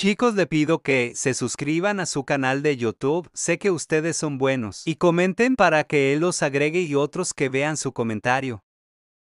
Chicos, le pido que se suscriban a su canal de YouTube, sé que ustedes son buenos, y comenten para que él los agregue y otros que vean su comentario.